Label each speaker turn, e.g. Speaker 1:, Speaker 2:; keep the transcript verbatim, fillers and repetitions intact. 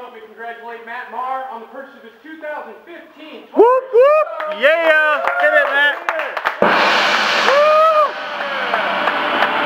Speaker 1: help me congratulate Matt Maher on the purchase of his two thousand fifteen Taurus.
Speaker 2: Whoop, whoop, yeah!